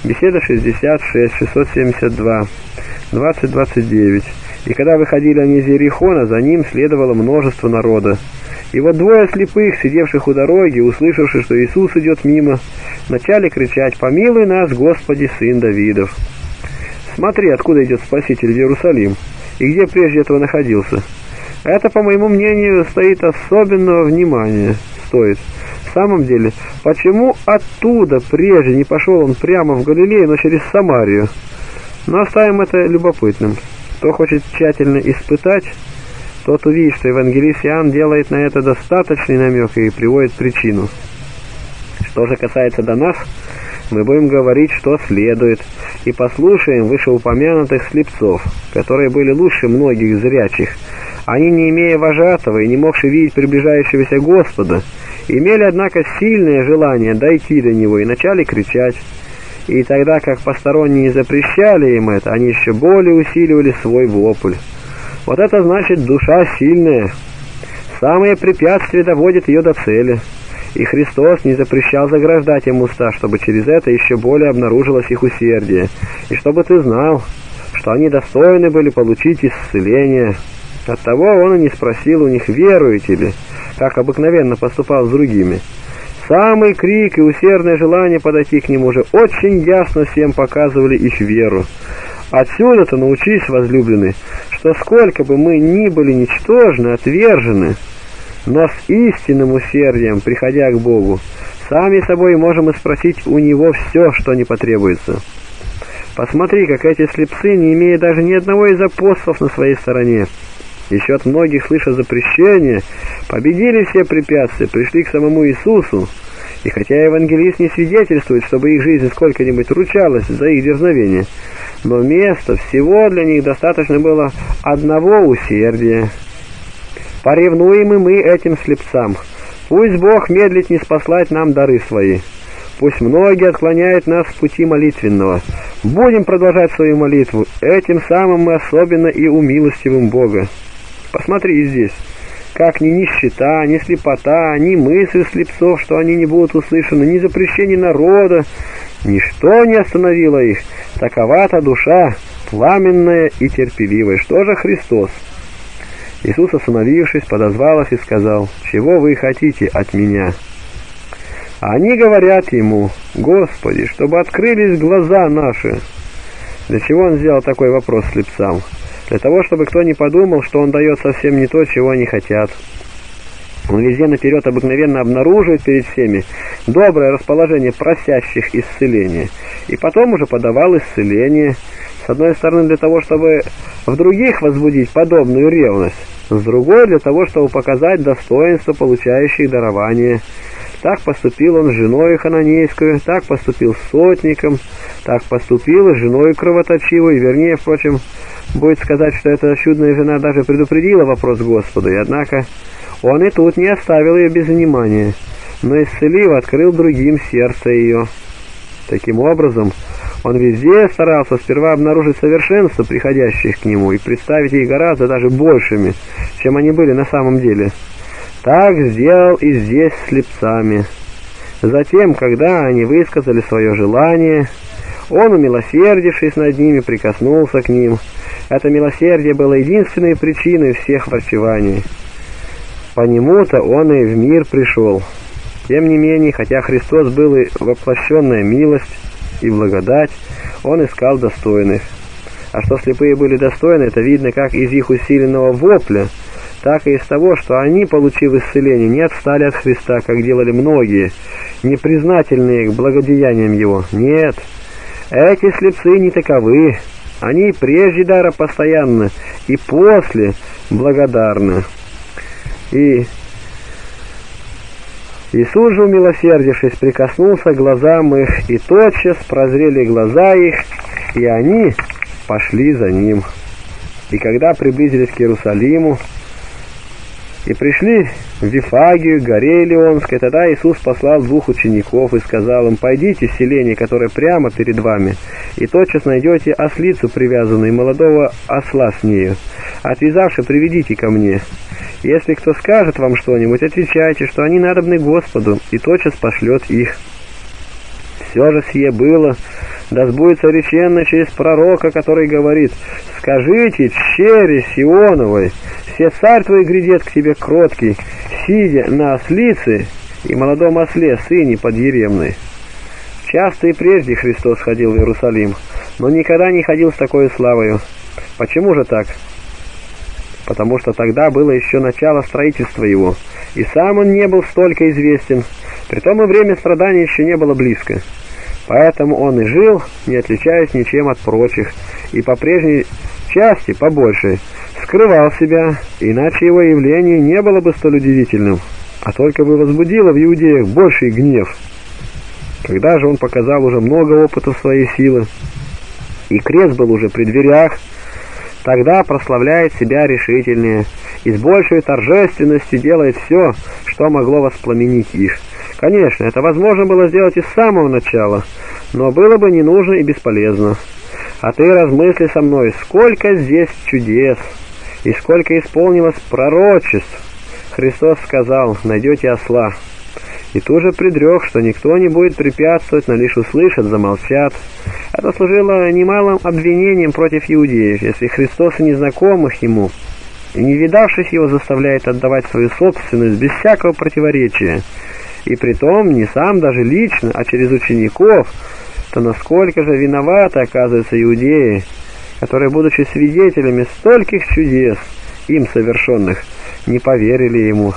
Беседа 66, 672, 20-29. И когда выходили они из Иерихона, за ним следовало множество народа. И вот двое слепых, сидевших у дороги, услышавши, что Иисус идет мимо, начали кричать: «Помилуй нас, Господи, Сын Давидов!» Смотри, откуда идет Спаситель в Иерусалим, и где прежде этого находился. Это, по моему мнению, стоит особенного внимания. В самом деле, почему оттуда прежде не пошел он прямо в Галилею, но через Самарию? Но оставим это любопытным. Кто хочет тщательно испытать, тот увидит, что евангелист Иоанн делает на это достаточный намек и приводит причину. Что же касается до нас, мы будем говорить, что следует, и послушаем вышеупомянутых слепцов, которые были лучше многих зрячих. Они, не имея вожатого и не могши видеть приближающегося Господа, имели, однако, сильное желание дойти до Него и начали кричать. И тогда, как посторонние запрещали им это, они еще более усиливали свой вопль. Вот это значит душа сильная. Самые препятствия доводят ее до цели. И Христос не запрещал заграждать им уста, чтобы через это еще более обнаружилось их усердие. И чтобы ты знал, что они достойны были получить исцеление. Оттого он и не спросил у них, веруете ли, как обыкновенно поступал с другими. Самый крик и усердное желание подойти к нему уже очень ясно всем показывали их веру. Отсюда-то научись, возлюбленный, что сколько бы мы ни были ничтожны, отвержены, но с истинным усердием, приходя к Богу, сами собой можем и спросить у Него все, что не потребуется. Посмотри, как эти слепцы, не имея даже ни одного из апостолов на своей стороне, еще от многих слыша запрещения, победили все препятствия, пришли к самому Иисусу, и хотя евангелист не свидетельствует, чтобы их жизнь сколько-нибудь ручалась за их дерзновение, но вместо всего для них достаточно было одного усердия. Поревнуем и мы этим слепцам. Пусть Бог медлит не спаслать нам дары свои. Пусть многие отклоняют нас с пути молитвенного. Будем продолжать свою молитву. Этим самым мы особенно и умилостивим Бога. Посмотри здесь, как ни нищета, ни слепота, ни мысль слепцов, что они не будут услышаны, ни запрещение народа, ничто не остановило их. Такова-то душа, пламенная и терпеливая. Что же Христос? Иисус, остановившись, подозвал их и сказал: «Чего вы хотите от меня?» Они говорят ему: «Господи, чтобы открылись глаза наши». Для чего он сделал такой вопрос слепцам? Для того, чтобы кто не подумал, что он дает совсем не то, чего они хотят. Он везде наперед обыкновенно обнаруживает перед всеми доброе расположение просящих исцеления, и потом уже подавал исцеление, с одной стороны для того, чтобы в других возбудить подобную ревность, с другой для того, чтобы показать достоинство получающих дарования. Так поступил он с женой хананейскую, так поступил с сотником, так поступил с женой кровоточивой, вернее, впрочем, будет сказать, что эта чудная жена даже предупредила вопрос Господу, и однако он и тут не оставил ее без внимания, но исцелив, открыл другим сердце ее. Таким образом, он везде старался сперва обнаружить совершенство приходящих к нему и представить их гораздо даже большими, чем они были на самом деле. Так сделал и здесь с слепцами. Затем, когда они высказали свое желание, он, умилосердившись над ними, прикоснулся к ним. Это милосердие было единственной причиной всех врачеваний. По нему-то он и в мир пришел. Тем не менее, хотя Христос был и воплощенная милость и благодать, он искал достойных. А что слепые были достойны, это видно как из их усиленного вопля, так и из того, что они, получив исцеление, не отстали от Христа, как делали многие, непризнательные к благодеяниям Его. Нет, эти слепцы не таковы. Они прежде дара постоянно и после благодарны. И Иисус же, умилосердившись, прикоснулся к глазам их, и тотчас прозрели глаза их, и они пошли за ним. И когда приблизились к Иерусалиму и пришли в Вифагию, горе Илионской, тогда Иисус послал двух учеников и сказал им: «Пойдите в селение, которое прямо перед вами, и тотчас найдете ослицу привязанную и молодого осла с нею. Отвязавши, приведите ко мне. Если кто скажет вам что-нибудь, отвечайте, что они надобны Господу, и тотчас пошлет их». все же сие было, да сбудется реченно через пророка, который говорит: «Скажите, чере Сионовой, все царь твой грядет к тебе кроткий, сидя на ослице и молодом осле, сыне подъеремной». Часто и прежде Христос ходил в Иерусалим, но никогда не ходил с такой славою. Почему же так? Потому что тогда было еще начало строительства его, и сам он не был столько известен, притом и время страдания еще не было близко. Поэтому он и жил, не отличаясь ничем от прочих, и по прежней части, по большей, скрывал себя, иначе его явление не было бы столь удивительным, а только бы возбудило в иудеях больший гнев. Когда же он показал уже много опытов своей силы, и крест был уже при дверях, тогда прославляет себя решительнее и с большей торжественностью делает все, что могло воспламенить их. Конечно, это возможно было сделать и с самого начала, но было бы не нужно и бесполезно. А ты размысли со мной, сколько здесь чудес, и сколько исполнилось пророчеств. Христос сказал: «Найдете осла». И тут же предрек, что никто не будет препятствовать, но лишь услышат, замолчат. Это служило немалым обвинением против иудеев, если Христос и незнакомых ему, и не видавших его, заставляет отдавать свою собственность без всякого противоречия, и притом не сам даже лично, а через учеников, то насколько же виноваты, оказываются, иудеи, которые, будучи свидетелями стольких чудес, им совершенных, не поверили ему.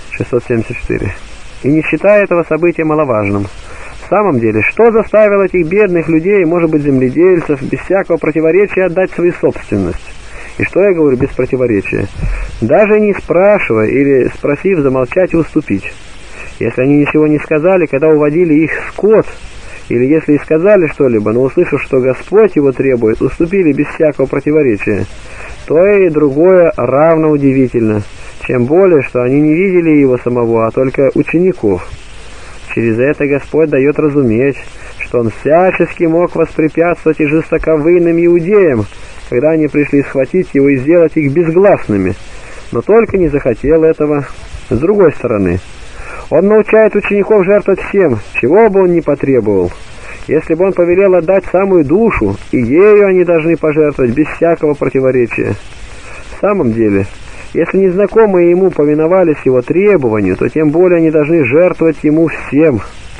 674. И не считая этого события маловажным. В самом деле, что заставило этих бедных людей, может быть, земледельцев, без всякого противоречия отдать свою собственность? И что я говорю без противоречия? Даже не спрашивая или спросив, замолчать и уступить. Если они ничего не сказали, когда уводили их скот, или если и сказали что-либо, но услышав, что Господь его требует, уступили без всякого противоречия, то и другое равно удивительно. Тем более, что они не видели его самого, а только учеников. Через это Господь дает разуметь, что он всячески мог воспрепятствовать и жестоковыйным иудеям, когда они пришли схватить его и сделать их безгласными, но только не захотел этого. С другой стороны, он научает учеников жертвовать всем, чего бы он ни потребовал. Если бы он повелел отдать самую душу, и ею они должны пожертвовать без всякого противоречия. В самом деле, если незнакомые ему повиновались его требованию, то тем более они должны жертвовать ему всем.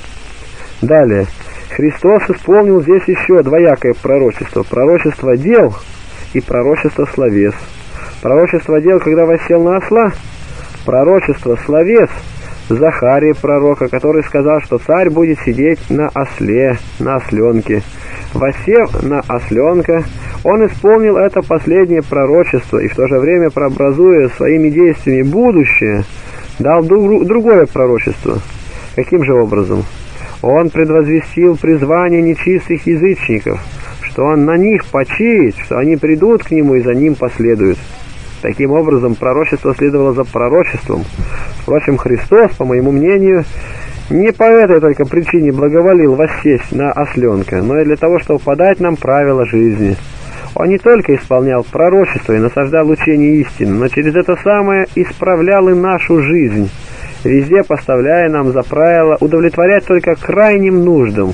Далее. Христос исполнил здесь еще двоякое пророчество. Пророчество дел и пророчество словес. Пророчество дел, когда воссел на осла. Пророчество словес Захарии пророка, который сказал, что царь будет сидеть на осле, на осленке. Воссев на осленка, он исполнил это последнее пророчество и в то же время, прообразуя своими действиями будущее, дал другое пророчество. Каким же образом? Он предвозвестил призвание нечистых язычников, что он на них почиет, что они придут к нему и за ним последуют. Таким образом, пророчество следовало за пророчеством. Впрочем, Христос, по моему мнению, не по этой только причине благоволил воссесть на осленка, но и для того, чтобы подать нам правила жизни. Он не только исполнял пророчество и насаждал учение истины, но через это самое исправлял и нашу жизнь, везде поставляя нам за правило удовлетворять только крайним нуждам.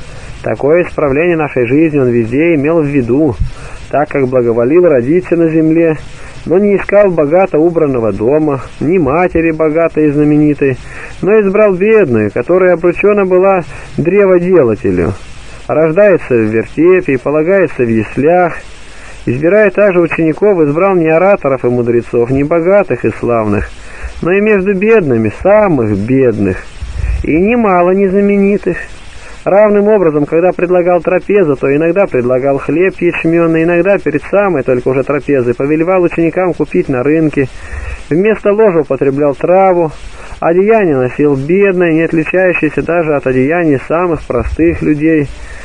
Такое исправление нашей жизни он везде имел в виду, так как благоволил родиться на земле, но не искал богато убранного дома, ни матери богатой и знаменитой, но избрал бедную, которая обручена была древоделателю, рождается в вертепе и полагается в яслях. Избирая также учеников, избрал не ораторов и мудрецов, не богатых и славных, но и между бедными, самых бедных, и немало незнаменитых. Равным образом, когда предлагал трапезу, то иногда предлагал хлеб ячменный, иногда перед самой только уже трапезой повелевал ученикам купить на рынке, вместо ложа употреблял траву, одеяние носил бедное, не отличающееся даже от одеяний самых простых людей,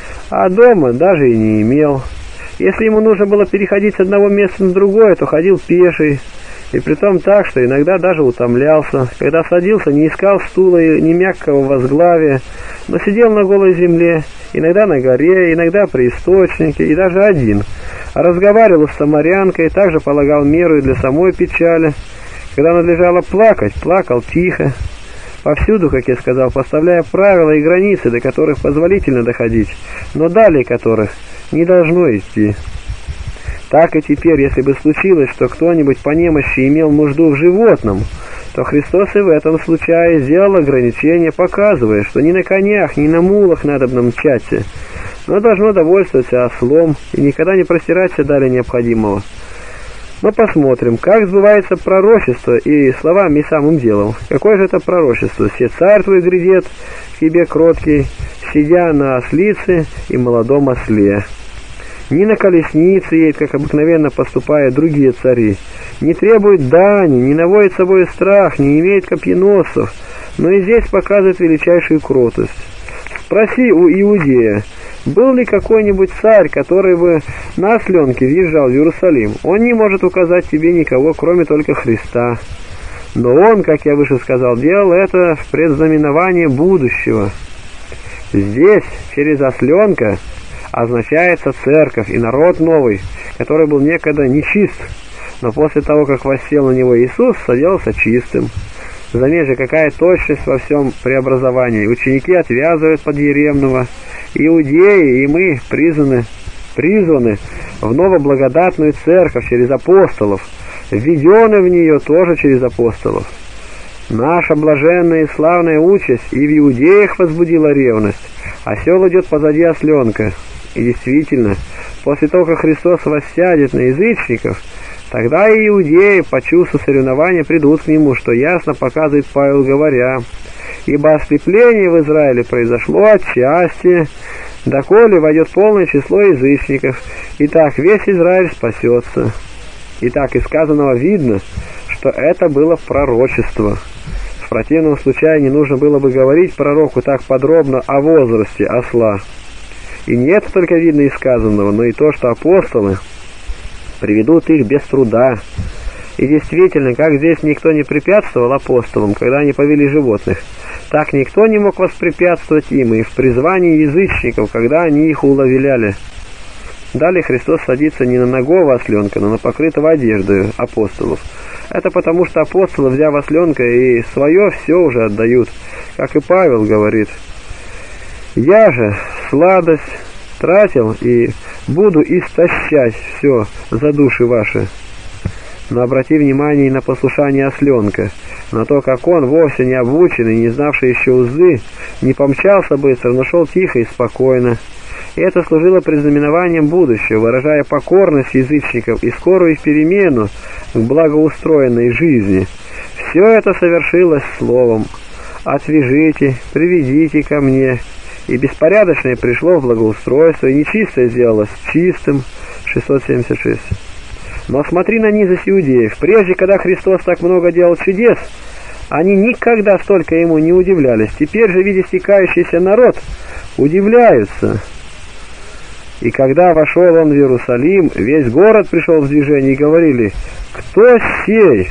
а дома даже и не имел. Если ему нужно было переходить с одного места на другое, то ходил пеший, и притом так, что иногда даже утомлялся. Когда садился, не искал стула и ни мягкого возглавия, но сидел на голой земле, иногда на горе, иногда при источнике, и даже один. А разговаривал с самарянкой, также полагал меру и для самой печали. Когда надлежало плакать, плакал тихо. повсюду, как я сказал, поставляя правила и границы, до которых позволительно доходить, но далее которых не должно идти. Так и теперь, если бы случилось, что кто-нибудь по немощи имел нужду в животном, то Христос и в этом случае сделал ограничение, показывая, что ни на конях, ни на мулах надобно мчаться, но должно довольствоваться ослом и никогда не простираться далее необходимого. Мы посмотрим, как сбывается пророчество и словами, и самым делом. Какое же это пророчество? «Се царь твой грядет к тебе кроткий, сидя на ослице и молодом осле». Не на колеснице едет, как обыкновенно поступают другие цари, не требует дани, не наводит с собой страх, не имеет копьеносцев, но и здесь показывает величайшую кротость. Спроси у Иудея, был ли какой-нибудь царь, который бы на осленке въезжал в Иерусалим? Он не может указать тебе никого, кроме только Христа. Но он, как я выше сказал, делал это в предзнаменование будущего. Здесь, через осленка, означается церковь и народ новый, который был некогда нечист, но после того, как воссел на него Иисус, соделался чистым. Заметь же, какая точность во всем преобразовании. Ученики отвязывают подъеремного, иудеи и мы призваны в новоблагодатную церковь через апостолов, введены в нее тоже через апостолов. Наша блаженная и славная участь и в иудеях возбудила ревность. Осел идет позади осленка. И действительно, после того, как Христос воссядет на язычников, тогда и иудеи по чувству соревнования придут к Нему, что ясно показывает Павел, говоря: «Ибо ослепление в Израиле произошло отчасти, доколе войдет полное число язычников, и так весь Израиль спасется». Итак, из сказанного видно, что это было пророчество. В противном случае не нужно было бы говорить пророку так подробно о возрасте осла. И не это только видно из сказанного, но и то, что апостолы приведут их без труда. И действительно, как здесь никто не препятствовал апостолам, когда они повели животных, так никто не мог воспрепятствовать им и в призвании язычников, когда они их уловляли. Далее Христос садится не на нагого осленка, но на покрытого одеждой апостолов. Это потому, что апостолы, взяв осленка, и свое все уже отдают. Как и Павел говорит: «Я же сладость тратил и буду истощать все за души ваши». Но обрати внимание и на послушание осленка, на то, как он, вовсе не обученный, не знавший еще узы, не помчался быстро, но шел тихо и спокойно. И это служило предзнаменованием будущего, выражая покорность язычников и скорую их перемену к благоустроенной жизни. Все это совершилось словом: «Отвяжите, приведите ко мне». И беспорядочное пришло в благоустройство, и нечистое сделалось чистым. 676. Но смотри на низость иудеев. Прежде, когда Христос так много делал чудес, они никогда столько ему не удивлялись. Теперь же, видя стекающийся народ, удивляются. И когда вошел он в Иерусалим, весь город пришел в движение и говорили: «Кто сей?»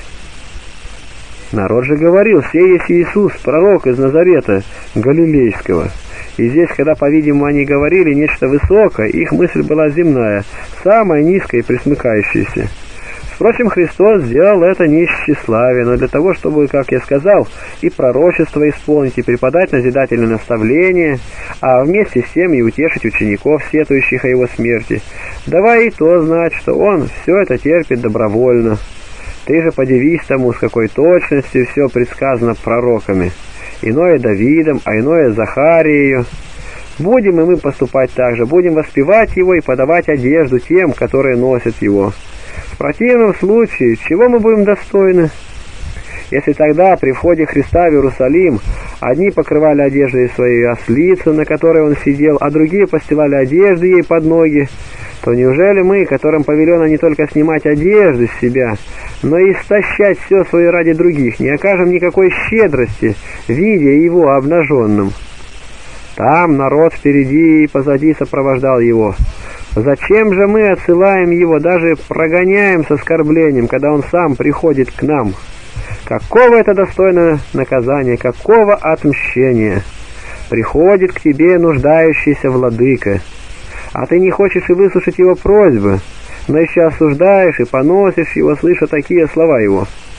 Народ же говорил: «Сей есть Иисус, пророк из Назарета Галилейского». И здесь, когда, по-видимому, они говорили нечто высокое, их мысль была земная, самая низкая и пресмыкающаяся. Впрочем, Христос сделал это не из тщеславия, но для того, чтобы, как я сказал, и пророчество исполнить, и преподать назидательное наставление, а вместе с тем и утешить учеников, сетующих о его смерти, давая и то знать, что он все это терпит добровольно. Ты же подивись тому, с какой точностью все предсказано пророками. Иное Давидом, а иное Захарией. Будем и мы поступать так же, будем воспевать его и подавать одежду тем, которые носят его. В противном случае, чего мы будем достойны? Если тогда при входе Христа в Иерусалим одни покрывали одеждой свою ослицу, на которой он сидел, а другие постилали одежды ей под ноги, то неужели мы, которым повелено не только снимать одежды с себя, но и истощать все свое ради других, не окажем никакой щедрости, видя его обнаженным? Там народ впереди и позади сопровождал его. Зачем же мы отсылаем его, даже прогоняем с оскорблением, когда он сам приходит к нам? Какого это достойно наказания, какого отмщения? Приходит к тебе нуждающийся владыка, а ты не хочешь и выслушать его просьбы, но еще осуждаешь и поносишь его, слыша такие слова его.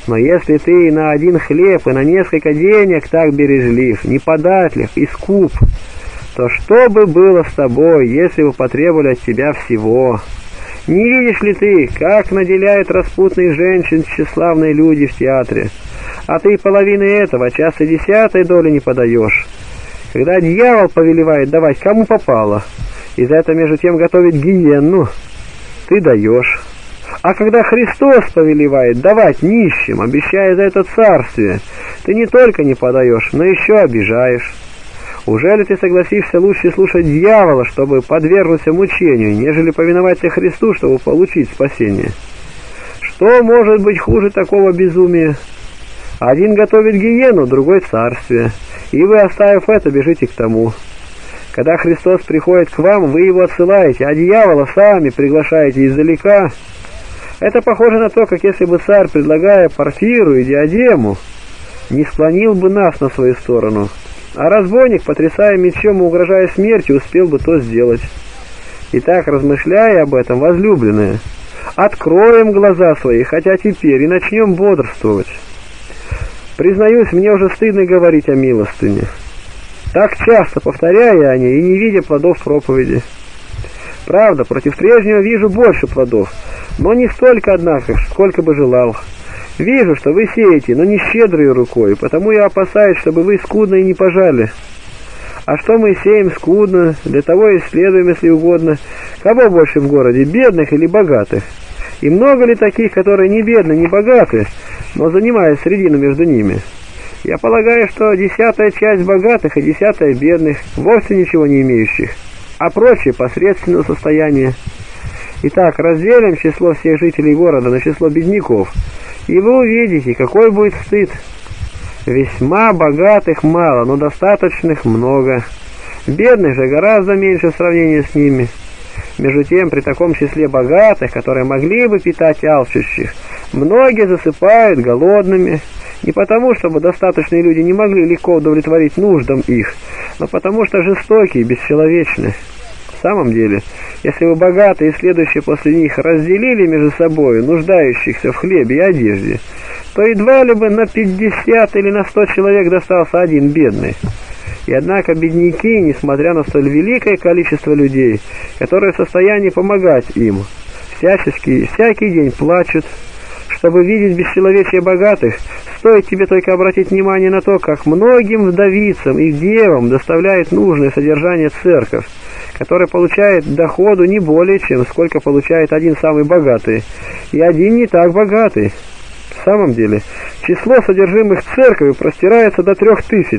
Но если ты на один хлеб и на несколько денег так бережлив, неподатлив и скуп, то что бы было с тобой, если бы потребовали от тебя всего? Не видишь ли ты, как наделяют распутных женщин тщеславные люди в театре? А ты половины этого, часто 10 доли не подаешь. Когда дьявол повелевает давать кому попало, и за это между тем готовить гиенну, ты даешь. А когда Христос повелевает давать нищим, обещая за это царствие, ты не только не подаешь, но еще обижаешь. Ужели ты согласишься лучше слушать дьявола, чтобы подвергнуться мучению, нежели повиноваться Христу, чтобы получить спасение? Что может быть хуже такого безумия? Один готовит гиену, другой царствие, и вы, оставив это, бежите к тому. Когда Христос приходит к вам, вы его отсылаете, а дьявола сами приглашаете издалека. Это похоже на то, как если бы царь, предлагая парфиру и диадему, не склонил бы нас на свою сторону, а разбойник, потрясая мечом и угрожая смертью, успел бы то сделать. Итак, размышляя об этом, возлюбленные, откроем глаза свои, хотя теперь, и начнем бодрствовать. Признаюсь, мне уже стыдно говорить о милостыне. Так часто повторяя о ней и не видя плодов проповеди. Правда, против прежнего вижу больше плодов, но не столько, однако, сколько бы желал. Вижу, что вы сеете, но не щедрой рукой, потому я опасаюсь, чтобы вы скудно и не пожали. А что мы сеем скудно, для того исследуем, если угодно, кого больше в городе, бедных или богатых? И много ли таких, которые не бедны, не богаты, но занимают средину между ними? Я полагаю, что 10-я часть богатых и 10-я бедных, вовсе ничего не имеющих, а прочие посредственного состояния. Итак, разделим число всех жителей города на число бедняков, и вы увидите, какой будет стыд. Весьма богатых мало, но достаточных много. Бедных же гораздо меньше в сравнении с ними. Между тем, при таком числе богатых, которые могли бы питать алчущих, многие засыпают голодными, не потому, чтобы достаточные люди не могли легко удовлетворить нуждам их, но потому, что жестокие и бесчеловечны. В самом деле, если бы богатые и следующие после них разделили между собой нуждающихся в хлебе и одежде, то едва ли бы на 50 или на 100 человек достался один бедный. И однако бедняки, несмотря на столь великое количество людей, которые в состоянии помогать им, всякий день плачут. Чтобы видеть бесчеловечие богатых, стоит тебе только обратить внимание на то, как многим вдовицам и девам доставляет нужное содержание церковь, которая получает доходу не более, чем сколько получает один самый богатый, и один не так богатый. В самом деле, число содержимых церкви простирается до 3000.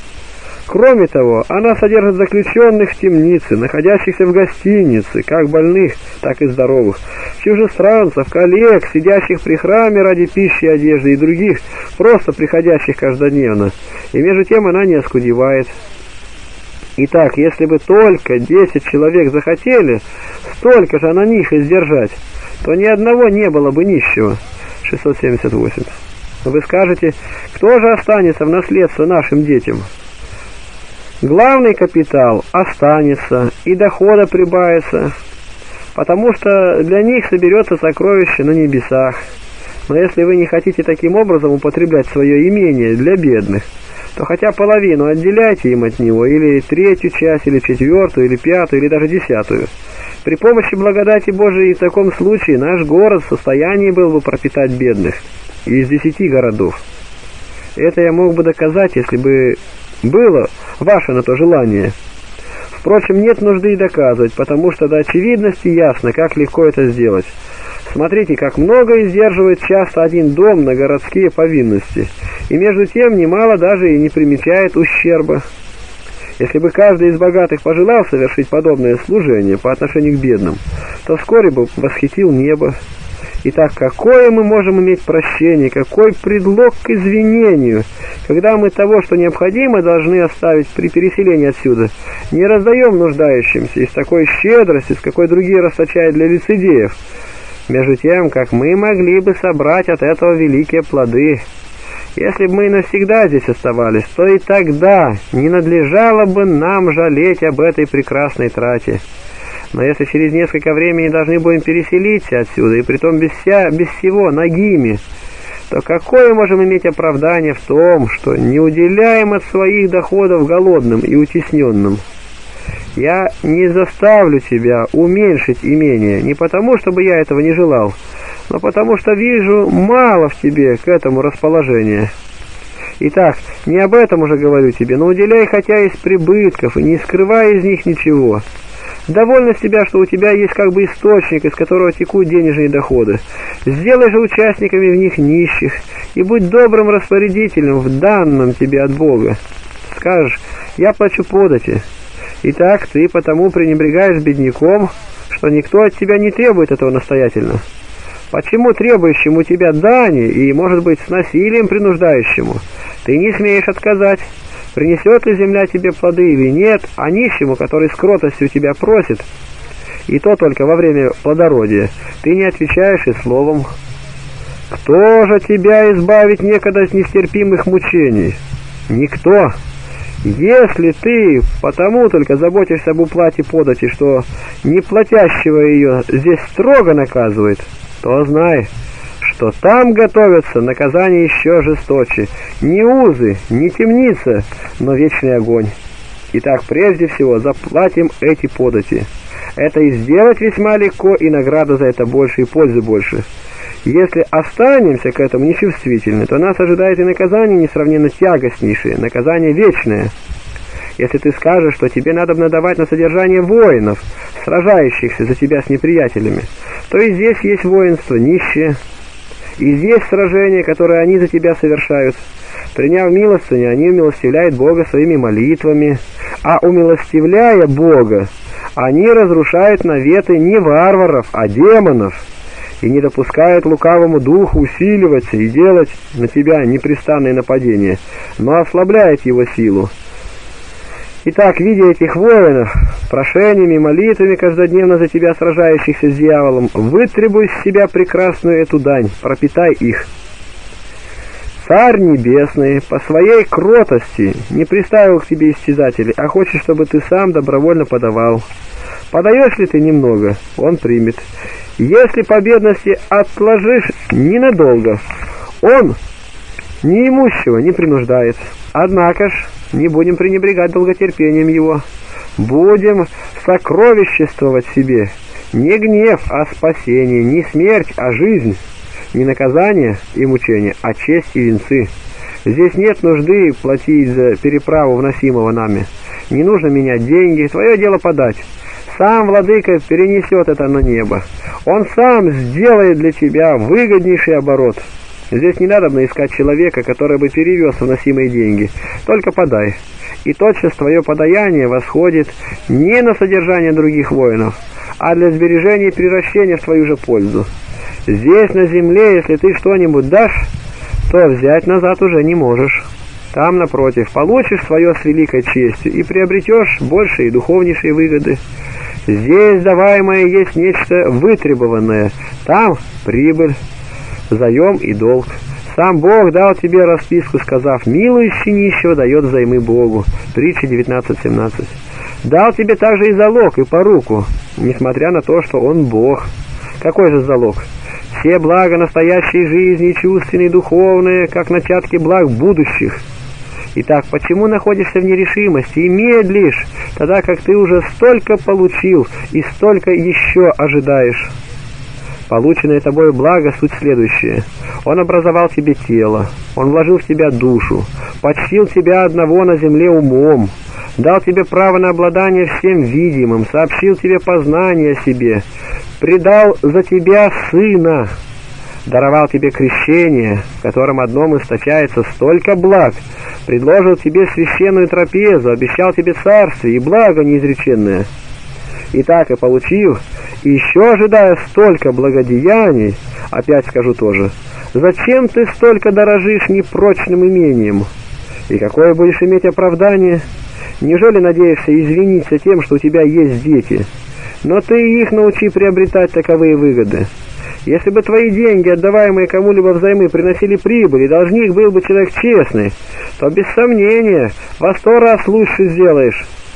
Кроме того, она содержит заключенных в темнице, находящихся в гостинице, как больных, так и здоровых, чужестранцев, коллег, сидящих при храме ради пищи и одежды, и других, просто приходящих каждодневно. И между тем она не оскудевает. Итак, если бы только 10 человек захотели столько же на них издержать, то ни одного не было бы нищего. 678. Вы скажете, кто же останется в наследство нашим детям? Главный капитал останется, и дохода прибавится, потому что для них соберется сокровище на небесах. Но если вы не хотите таким образом употреблять свое имение для бедных, то хотя половину отделяйте им от него, или 3-ю часть, или 4-ю, или 5-ю, или даже 10-ю. При помощи благодати Божией в таком случае наш город в состоянии был бы пропитать бедных из 10 городов. Это я мог бы доказать, если бы было ваше на то желание. Впрочем, нет нужды и доказывать, потому что до очевидности ясно, как легко это сделать. Смотрите, как много издерживает часто один дом на городские повинности, и между тем немало даже и не примечает ущерба. Если бы каждый из богатых пожелал совершить подобное служение по отношению к бедным, то вскоре бы восхитил небо. Итак, какое мы можем иметь прощение, какой предлог к извинению, когда мы того, что необходимо, должны оставить при переселении отсюда, не раздаем нуждающимся из такой щедрости, с какой другие расточают для лицедеев, между тем, как мы могли бы собрать от этого великие плоды. Если бы мы навсегда здесь оставались, то и тогда не надлежало бы нам жалеть об этой прекрасной трате. Но если через несколько времени должны будем переселиться отсюда, и притом без всего, нагими, то какое можем иметь оправдание в том, что не уделяем от своих доходов голодным и утесненным? Я не заставлю тебя уменьшить имение, не потому, чтобы я этого не желал, но потому что вижу мало в тебе к этому расположения. Итак, не об этом уже говорю тебе, но уделяй хотя из прибытков и не скрывай из них ничего. Довольно с тебя, что у тебя есть как бы источник, из которого текут денежные доходы. Сделай же участниками в них нищих, и будь добрым распорядителем в данном тебе от Бога. Скажешь, я плачу подати. Итак, ты потому пренебрегаешь бедняком, что никто от тебя не требует этого настоятельно. Почему требующему тебя дани и, может быть, с насилием принуждающему, ты не смеешь отказать? Принесет ли земля тебе плоды или нет, а нищему, который с кротостью тебя просит, и то только во время плодородия, ты не отвечаешь и словом. Кто же тебя избавит некогда от нестерпимых мучений? Никто. Если ты потому только заботишься об уплате подати, что неплатящего ее здесь строго наказывает, то знай, что там готовятся наказания еще жесточе. Не узы, не темница, но вечный огонь. Итак, прежде всего заплатим эти подати. Это и сделать весьма легко, и награда за это больше, и пользы больше. Если останемся к этому нечувствительны, то нас ожидает и наказание несравненно тягостнейшее, наказание вечное. Если ты скажешь, что тебе надо надавать на содержание воинов, сражающихся за тебя с неприятелями, то и здесь есть воинство нищее, и здесь сражения, которые они за тебя совершают. Приняв милостыню, они умилостивляют Бога своими молитвами, а умилостивляя Бога, они разрушают наветы не варваров, а демонов, и не допускают лукавому духу усиливаться и делать на тебя непрестанные нападения, но ослабляет его силу. Итак, видя этих воинов, прошениями и молитвами каждодневно за тебя сражающихся с дьяволом, вытребуй с себя прекрасную эту дань, пропитай их. Царь Небесный по своей кротости не приставил к тебе истязателей, а хочет, чтобы ты сам добровольно подавал. Подаешь ли ты немного, он примет. Если по бедности отложишь ненадолго, он неимущего не принуждает. Однако ж, не будем пренебрегать долготерпением его. Будем сокровиществовать себе не гнев, а спасение, не смерть, а жизнь, не наказание и мучение, а честь и венцы. Здесь нет нужды платить за переправу вносимого нами. Не нужно менять деньги, твое дело подать. Сам владыка перенесет это на небо. Он сам сделает для тебя выгоднейший оборот. Здесь не надо искать человека, который бы перевез вносимые деньги. Только подай. И тотчас твое подаяние восходит не на содержание других воинов, а для сбережения и приращения в твою же пользу. Здесь, на земле, если ты что-нибудь дашь, то взять назад уже не можешь. Там, напротив, получишь свое с великой честью и приобретешь большие и духовнейшие выгоды. Здесь даваемое есть нечто вытребованное, там прибыль, заем и долг. Сам Бог дал тебе расписку, сказав: «Милующий нищего дает взаймы Богу». Притча 19:17. Дал тебе также и залог, и поруку, несмотря на то, что Он Бог. Какой же залог? Все блага настоящей жизни, чувственные и духовные, как начатки благ будущих. Итак, почему находишься в нерешимости и медлишь, тогда как ты уже столько получил и столько еще ожидаешь? Полученное тобой благо суть следующее. Он образовал тебе тело, Он вложил в тебя душу, почтил тебя одного на земле умом, дал тебе право на обладание всем видимым, сообщил тебе познание о себе, предал за тебя Сына, даровал тебе крещение, в котором одном источается столько благ, предложил тебе священную трапезу, обещал тебе царствие и благо неизреченное. Итак, и получив, и еще ожидая столько благодеяний, опять скажу тоже, зачем ты столько дорожишь непрочным имением? И какое будешь иметь оправдание? Неужели надеешься извиниться тем, что у тебя есть дети? Но ты их научи приобретать таковые выгоды. Если бы твои деньги, отдаваемые кому-либо взаймы, приносили прибыль, и должник был бы человек честный, то без сомнения во 100 раз лучше сделаешь,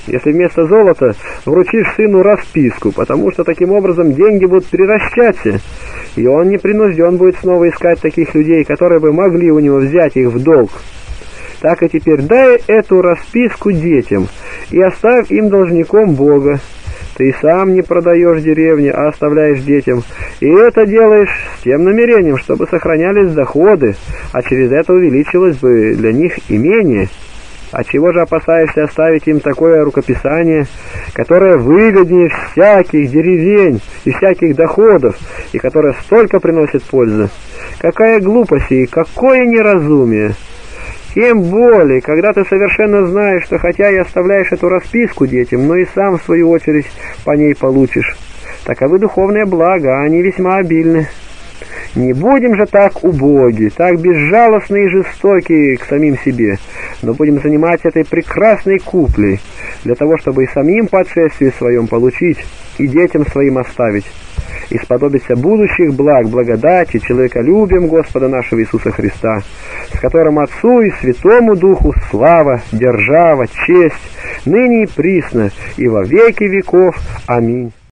если вместо золота вручишь сыну расписку, потому что таким образом деньги будут приращаться, и он не принужден будет снова искать таких людей, которые бы могли у него взять их в долг. Так и теперь дай эту расписку детям и оставь им должником Бога. Ты сам не продаешь деревни, а оставляешь детям, и это делаешь с тем намерением, чтобы сохранялись доходы, а через это увеличилось бы для них имение. А чего же опасаешься оставить им такое рукописание, которое выгоднее всяких деревень и всяких доходов, и которое столько приносит пользы? Какая глупость и какое неразумие! Тем более, когда ты совершенно знаешь, что хотя и оставляешь эту расписку детям, но и сам, в свою очередь, по ней получишь. Таковы духовные блага, они весьма обильны. Не будем же так убоги, так безжалостны и жестоки к самим себе, но будем заниматься этой прекрасной куплей, для того, чтобы и самим по отшествии своем получить, и детям своим оставить, и сподобиться будущих благ, благодати, человеколюбием Господа нашего Иисуса Христа, с которым Отцу и Святому Духу слава, держава, честь, ныне и присно, и во веки веков. Аминь.